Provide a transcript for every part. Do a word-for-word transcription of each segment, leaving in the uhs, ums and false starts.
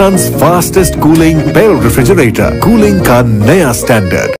Pakistan's fastest cooling barrel refrigerator, cooling का नया standard.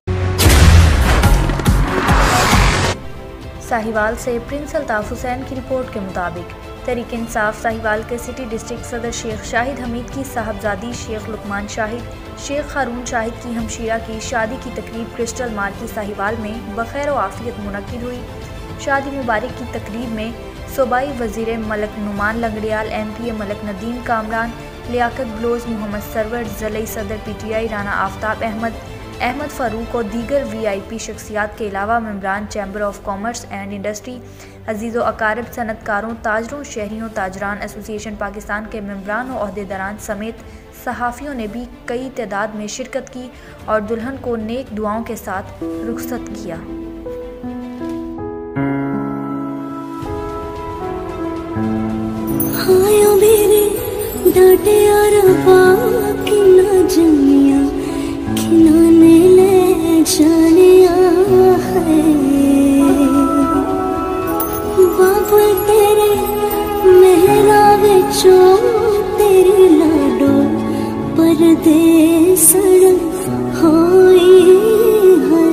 Sahiwal से प्रिंस अल्ताफ हुसैन की रिपोर्ट के मुताबिक तहरीक इंसाफ साहिवाल के सिटी डिस्ट्रिक्ट सदर शेख शाहिद हमीद की साहबजादी शेख लुकमान शाहिद शेख हारून शाहिद की हमशीरा की शादी की तकरीब क्रिस्टल मार्की साहिवाल में बखैर व आफियत मुनक्किद हुई। शादी मुबारक की तकरीब में सूबाई वज़ीर Malik Noman Langrial, M P A Malik Nadeem Kamran, Liaquat ब्लोज मोहम्मद सरवर, ज़लई सदर P T I Rana Aftab Ahmad, Ahmad Farooq और दीगर वी आई पी शख्सियात के अलावा मेम्बरान chamber of commerce and industry, अजीज़ व अकारब, सनतकारों, ताजरों, शहरियों, ताजरान एसोसिएशन पाकिस्तान के मेम्बरान और अहदेदारान समेत सहाफ़ियों ने भी कई तादाद में शिरकत की और दुल्हन को नेक दुआओं के साथ रुखसत किया। आयो मेरे डांटे और बाकी ना जमिया खिलाने ले जानिया है बाबुल तेरे मेहरा विचो तेरी लाडो परदेस होई है।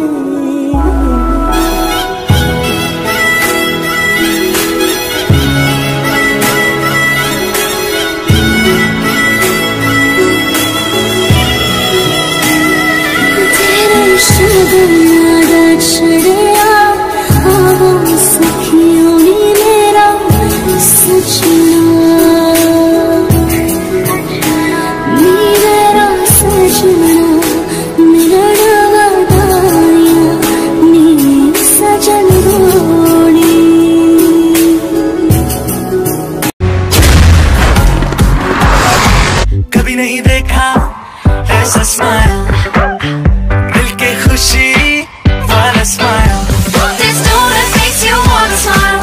कभी नहीं देखा ऐसा स्माइल, दिल के खुशी वाला smile. This tone that makes you wanna smile.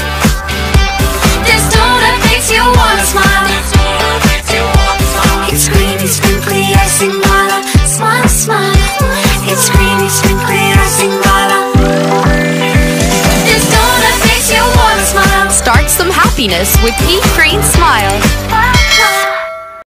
This tone that makes you wanna smile. It's creamy, sprinkly, icing wala. Smile, smile. It's creamy, sprinkly, icing wala. This tone that makes you wanna smile. Start some happiness with Eat Green Smile.